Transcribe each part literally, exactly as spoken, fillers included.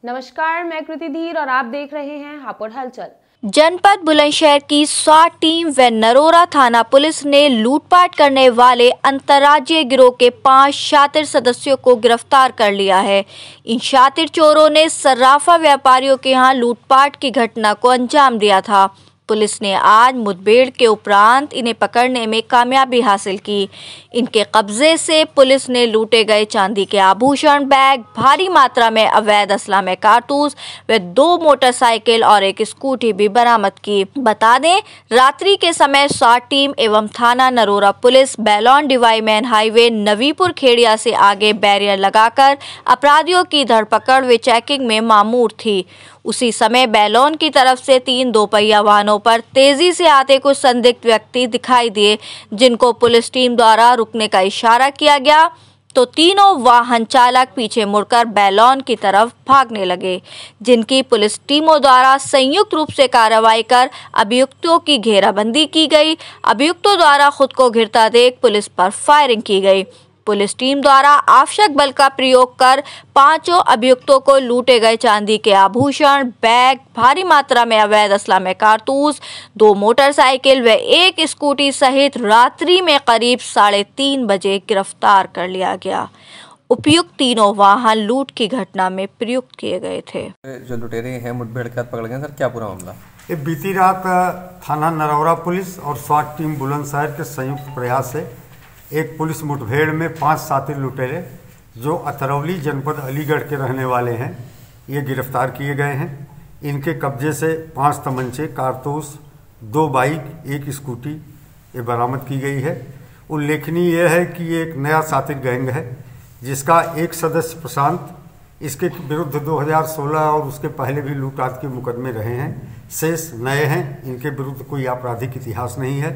नमस्कार, मैं कृति धीर और आप देख रहे हैं हापुड़ हलचल। जनपद बुलंदशहर की स्वाट टीम व नरोरा थाना पुलिस ने लूटपाट करने वाले अंतर्राज्यीय गिरोह के पांच शातिर सदस्यों को गिरफ्तार कर लिया है। इन शातिर चोरों ने सर्राफा व्यापारियों के यहां लूटपाट की घटना को अंजाम दिया था। पुलिस ने आज मुठभेड़ के उपरांत इन्हें पकड़ने में कामयाबी हासिल की। इनके कब्जे से पुलिस ने लूटे गए चांदी के आभूषण, बैग, भारी मात्रा में अवैध असला में कारतूस व दो मोटरसाइकिल और एक स्कूटी भी बरामद की। बता दें, रात्रि के समय स्वाट टीम एवं थाना नरोरा पुलिस बैलोन डिवाई मैन हाईवे नवीपुर खेड़िया से आगे बैरियर लगाकर अपराधियों की धरपकड़ व चेकिंग में मामूर थी। उसी समय बैलोन की तरफ से तीन दोपहिया वाहनों पर तेजी से आते कुछ संदिग्ध व्यक्ति दिखाई दिए, जिनको पुलिस टीम द्वारा रुकने का इशारा किया गया तो तीनों वाहन चालक पीछे मुड़कर बैलोन की तरफ भागने लगे, जिनकी पुलिस टीमों द्वारा संयुक्त रूप से कार्रवाई कर अभियुक्तों की घेराबंदी की गई। अभियुक्तों द्वारा खुद को घिरता देख पुलिस पर फायरिंग की गई। पुलिस टीम द्वारा आवश्यक बल का प्रयोग कर पांचों अभियुक्तों को लूटे गए चांदी के आभूषण, बैग, भारी मात्रा में अवैध असला में कारतूस, दो मोटरसाइकिल व एक स्कूटी सहित रात्रि में करीब साढ़े तीन बजे गिरफ्तार कर लिया गया। उपयुक्त तीनों वाहन लूट की घटना में प्रयुक्त किए गए थे। जो लुटेरे हैं मुठभेड़ के पकड़ गए, सर क्या पूरा मामला? ये बीती रात थाना नरौरा पुलिस और स्वाट टीम बुलंदशहर के संयुक्त प्रयास से एक पुलिस मुठभेड़ में पांच शातिर लुटेरे जो अतरौली जनपद अलीगढ़ के रहने वाले हैं, ये गिरफ्तार किए गए हैं। इनके कब्जे से पांच तमंचे, कारतूस, दो बाइक, एक स्कूटी ये बरामद की गई है। उल्लेखनीय यह है कि ये एक नया शातिर गैंग है जिसका एक सदस्य प्रशांत, इसके विरुद्ध दो हज़ार सोलह और उसके पहले भी लूटपाट के मुकदमे रहे हैं। शेष नए हैं, इनके विरुद्ध कोई आपराधिक इतिहास नहीं है।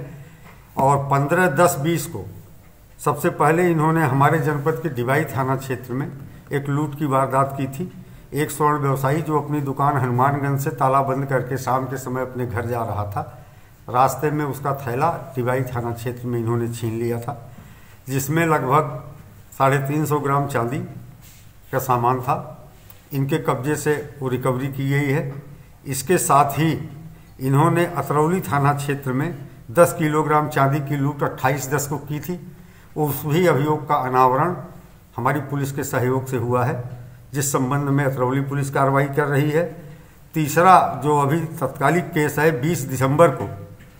और पंद्रह दस बीस को सबसे पहले इन्होंने हमारे जनपद के डिवाई थाना क्षेत्र में एक लूट की वारदात की थी। एक स्वर्ण व्यवसायी जो अपनी दुकान हनुमानगंज से ताला बंद करके शाम के समय अपने घर जा रहा था, रास्ते में उसका थैला डिवाई थाना क्षेत्र में इन्होंने छीन लिया था, जिसमें लगभग साढ़े तीन सौ ग्राम चांदी का सामान था। इनके कब्जे से वो रिकवरी की गई है। इसके साथ ही इन्होंने अतरौली थाना क्षेत्र में दस किलोग्राम चांदी की लूट अट्ठाईस दस को की थी। उस भी अभियोग का अनावरण हमारी पुलिस के सहयोग से हुआ है, जिस संबंध में अतरौली पुलिस कार्रवाई कर रही है। तीसरा जो अभी तत्कालिक केस है, बीस दिसंबर को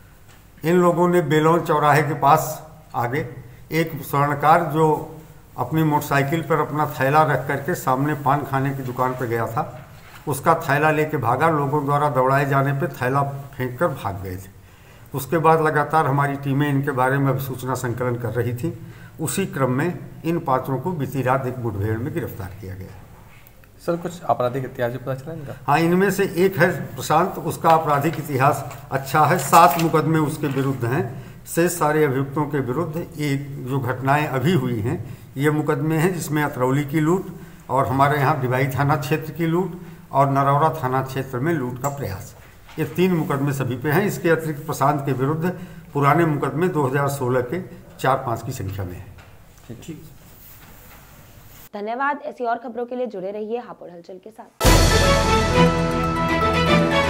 इन लोगों ने बेलोन चौराहे के पास आगे एक स्वर्णकार जो अपनी मोटरसाइकिल पर अपना थैला रख करके सामने पान खाने की दुकान पर गया था, उसका थैला लेके भागा। लोगों द्वारा दौड़ाए जाने पर थैला फेंक कर भाग गए थे। उसके बाद लगातार हमारी टीमें इनके बारे में सूचना संकलन कर रही थी। उसी क्रम में इन पात्रों को बीती रात एक मुठभेड़ में गिरफ्तार किया गया। सर कुछ आपराधिक इतिहास पता चला इनका? हाँ, इनमें से एक है प्रशांत, उसका आपराधिक इतिहास अच्छा है, सात मुकदमे उसके विरुद्ध हैं। शेष सारे अभियुक्तों के विरुद्ध एक जो घटनाएं अभी हुई हैं ये मुकदमे हैं, जिसमें अतरौली की लूट और हमारे यहाँ डिवाई थाना क्षेत्र की लूट और नरौरा थाना क्षेत्र में लूट का प्रयास, ये तीन मुकदमे सभी पे हैं। इसके अतिरिक्त प्रशांत के विरुद्ध पुराने मुकदमे दो हज़ार सोलह के चार पाँच की संख्या में है। ठीक, धन्यवाद। ऐसी और खबरों के लिए जुड़े रहिए हापुड़ हलचल के साथ।